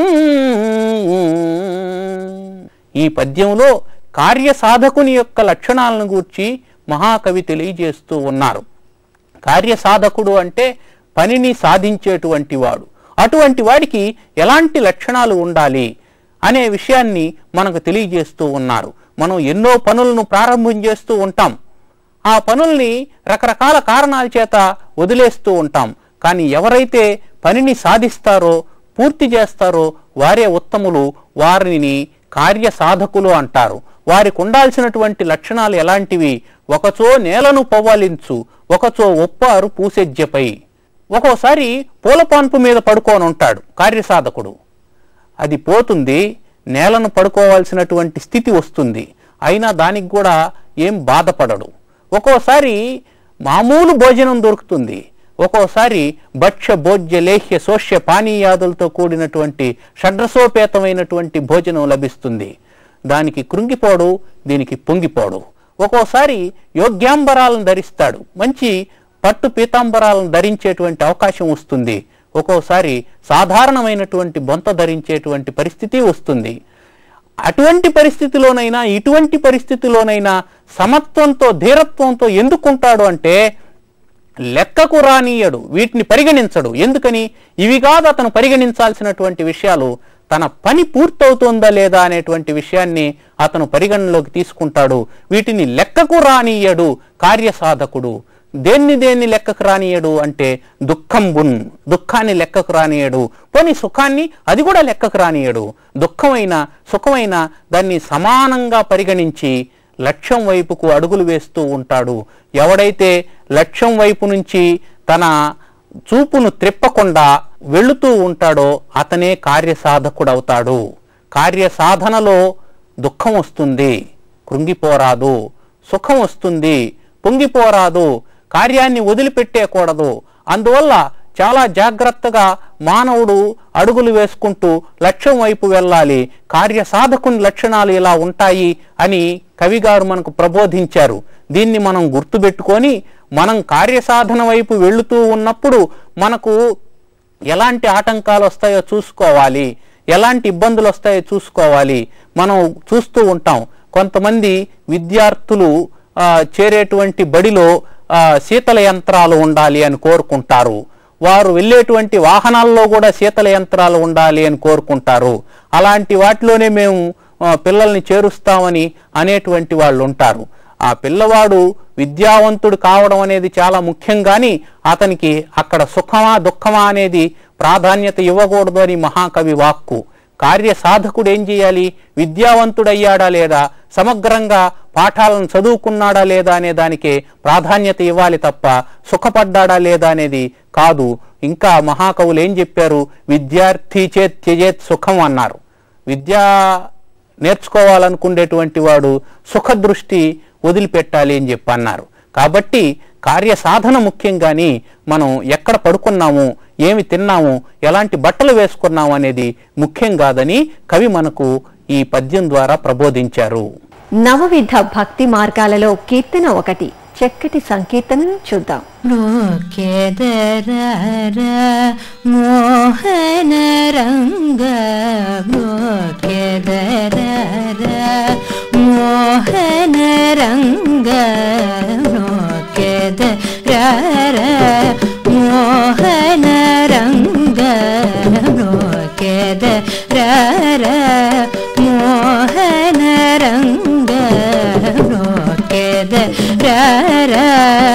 ఈ పద్యంలో కార్యసాధకుని యొక్క లక్షణాలను గూర్చి మహాకవి తెలియజేస్తూ ఉన్నారు. కార్యసాధకుడు అంటే పనిని సాధించేటువంటి వాడు. అటువంటి వాడికి ఎలాంటి లక్షణాలు ఉండాలి అనే విషయాన్ని మనకు తెలియజేస్తూ ఉన్నారు. మనం ఎన్నో పనులను ప్రారంభం చేస్తూ ఉంటాం. ఆ పనుల్ని రకరకాల కారణాల చేత వదిలేస్తూ ఉంటాం. కానీ ఎవరైతే పనిని సాధిస్తారో, పూర్తి చేస్తారో వారే ఉత్తములు. వారిని కార్యసాధకులు అంటారు. వారికి ఉండాల్సినటువంటి లక్షణాలు ఎలాంటివి? ఒకచో నేలను పవ్వలించు, ఒకచో ఒప్పారు పూసెజ్జపై. ఒక్కోసారి పూలపాన్పు మీద పడుకొని ఉంటాడు కార్యసాధకుడు. అది పోతుంది, నేలను పడుకోవాల్సినటువంటి స్థితి వస్తుంది. అయినా దానికి కూడా ఏం బాధపడడు. ఒక్కోసారి మామూలు భోజనం దొరుకుతుంది. ఒక్కోసారి భక్ష్య భోజ్య లేహ్య సోష్య పానీయాదులతో కూడినటువంటి షడ్రసోపేతమైనటువంటి భోజనం లభిస్తుంది. దానికి కృంగిపోడు, దీనికి పొంగిపోడు. ఒక్కోసారి యోగ్యాంబరాలను ధరిస్తాడు, మంచి పట్టు పీతాంబరాలను ధరించేటువంటి అవకాశం వస్తుంది. ఒక్కోసారి సాధారణమైనటువంటి బొంత ధరించేటువంటి పరిస్థితి వస్తుంది. అటువంటి పరిస్థితిలోనైనా ఇటువంటి పరిస్థితిలోనైనా సమత్వంతో ధీరత్వంతో ఎందుకుంటాడు అంటే లెక్కకు రానీయడు, వీటిని పరిగణించడు. ఎందుకని? ఇవి కాదు అతను పరిగణించాల్సినటువంటి విషయాలు. తన పని పూర్తవుతుందా లేదా అనేటువంటి విషయాన్ని అతను పరిగణలోకి తీసుకుంటాడు. వీటిని లెక్కకు రానీయడు కార్యసాధకుడు. దేన్ని లెక్కకు రానియడు అంటే దుఃఖంబున్, దుఃఖాన్ని లెక్కకు రానియడు. పోనీ సుఖాన్ని, అది కూడా లెక్కకు రానియడు. దుఃఖమైన సుఖమైన దాన్ని సమానంగా పరిగణించి లక్ష్యం వైపుకు అడుగులు వేస్తూ ఉంటాడు. ఎవడైతే లక్ష్యం వైపు నుంచి తన చూపును త్రిప్పకుండా వెళుతూ ఉంటాడో అతనే కార్యసాధకుడవుతాడు. కార్యసాధనలో దుఃఖం వస్తుంది, కృంగిపోరాదు. సుఖం వస్తుంది, పొంగిపోరాదు. కార్యాన్ని వదిలిపెట్టేయకూడదు. అందువల్ల చాలా జాగ్రత్తగా మానవుడు అడుగులు వేసుకుంటూ లక్ష్యం వైపు వెళ్ళాలి. కార్యసాధకుని లక్షణాలు ఇలా ఉంటాయి అని కవిగారు మనకు ప్రబోధించారు. దీన్ని మనం గుర్తుపెట్టుకొని మనం కార్యసాధన వైపు వెళుతూ ఉన్నప్పుడు మనకు ఎలాంటి ఆటంకాలు వస్తాయో చూసుకోవాలి, ఎలాంటి ఇబ్బందులు వస్తాయో చూసుకోవాలి. మనం చూస్తూ ఉంటాం, కొంతమంది విద్యార్థులు చేరేటువంటి బడిలో శీతల యంత్రాలు ఉండాలి అని కోరుకుంటారు. వారు వెళ్ళేటువంటి వాహనాల్లో కూడా శీతల యంత్రాలు ఉండాలి అని కోరుకుంటారు. అలాంటి వాటిలోనే మేము పిల్లల్ని చేరుస్తామని అనేటువంటి వాళ్ళు ఉంటారు. ఆ పిల్లవాడు విద్యావంతుడు కావడం అనేది చాలా ముఖ్యం, కానీ అతనికి అక్కడ సుఖమా దుఃఖమా అనేది ప్రాధాన్యత ఇవ్వకూడదు అని మహాకవి వాక్కు. కార్యసాధకుడు ఏం చేయాలి? విద్యావంతుడయ్యాడా లేదా, సమగ్రంగా పాఠాలను చదువుకున్నాడా లేదా అనే దానికే ప్రాధాన్యత ఇవ్వాలి తప్ప సుఖపడ్డాడా లేదా అనేది కాదు. ఇంకా మహాకవులు ఏం చెప్పారు? విద్యార్థి చేత్ త్యజేత్ సుఖం అన్నారు. విద్యా నేర్చుకోవాలనుకునేటువంటి వాడు సుఖదృష్టి వదిలిపెట్టాలి అని చెప్పి అన్నారు. కాబట్టి కార్యసాధన ముఖ్యం, కానీ మనం ఎక్కడ పడుకున్నాము, ఏమి తిన్నాము, ఎలాంటి బట్టలు వేసుకున్నాము అనేది ముఖ్యం కాదని కవి మనకు ఈ పద్యం ద్వారా ప్రబోధించారు. నవవిధ భక్తి మార్గాలలో కీర్తన ఒకటి. చక్కటి సంకీర్తనను చూద్దాం. మోహన రంగ మోహన రంగ మోహన రంగ మోహన రంగ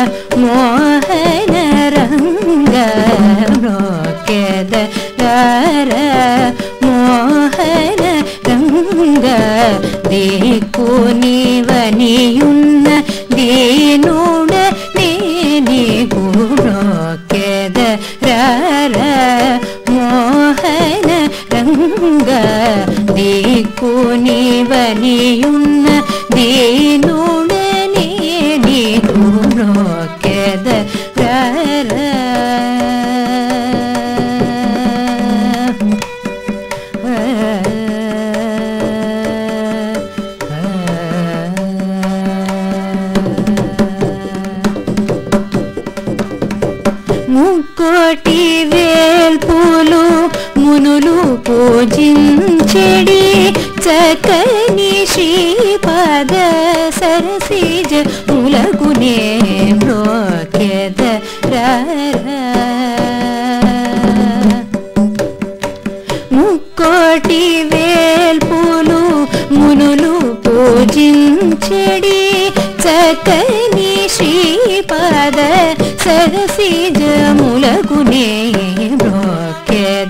ముక్కోటి వేల్పులు మునులు పూజించెడి చక్కని శ్రీపాద సరసిజ ములగునే మ్రోకెద ముక్కోటి వేల్పులు మునులు పూజించెడి చక్కని శ్రీపాద సరసిజ ములగునే మ్రోకెద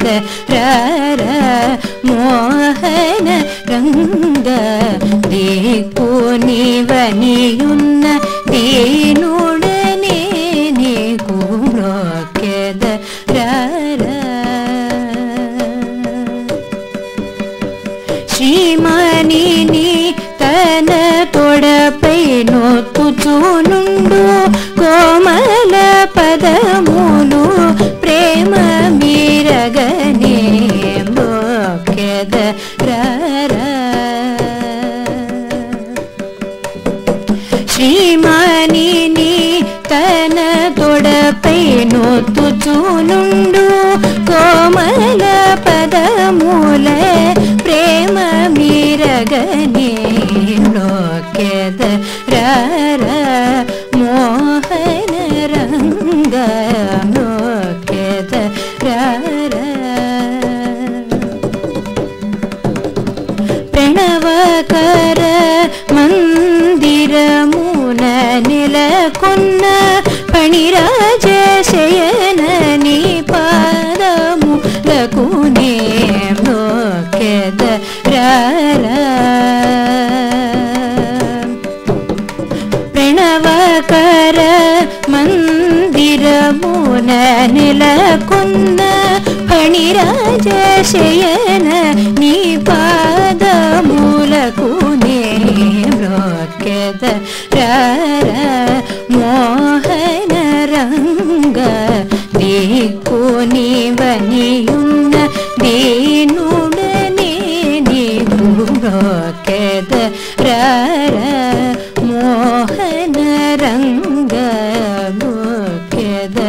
మోహన రంగ దిక్కు నీవనియున్న దీనుడనే నీకు మ్రోకెద శ్రీమణిని తన తొడపై నొత్తుచూనుండు కోమల పదములు ప్రేమ మీరగనే మోకెద శ్రీమణిని తన తొడపై నొత్తుచూనుండు కోమల పదముల ప్రేమ మీరగనే లోకెద మోహన రంగ లోకెద ప్రణవకర మందిరమున నెలకొన్న పణిరాజ శయన నీ పాదములకునే మ్రోకెద ప్రణవకర మందిరమున నెలకొన్న ఫణిరాజ శయన నీ పాదములకునే మ్రోకెద మోహన రంగ దిక్కు నీవనియున్న దీనుడనే నీకు మ్రోకెద మోహన రంగ మ్రోకెద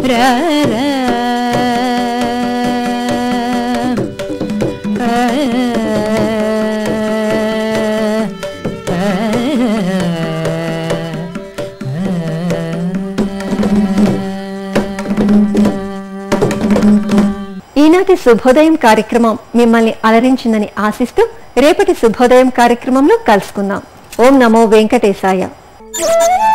ఈనాటి శుభోదయం కార్యక్రమం మిమ్మల్ని అలరించిందని ఆశిస్తూ రేపటి శుభోదయం కార్యక్రమంలో కలుసుకుందాం. ఓం నమో వెంకటేశాయ.